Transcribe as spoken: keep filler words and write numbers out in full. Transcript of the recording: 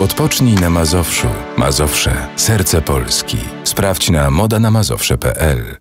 Odpocznij na Mazowszu. Mazowsze. Serce Polski. Sprawdź na moda na mazowsze kropka p l.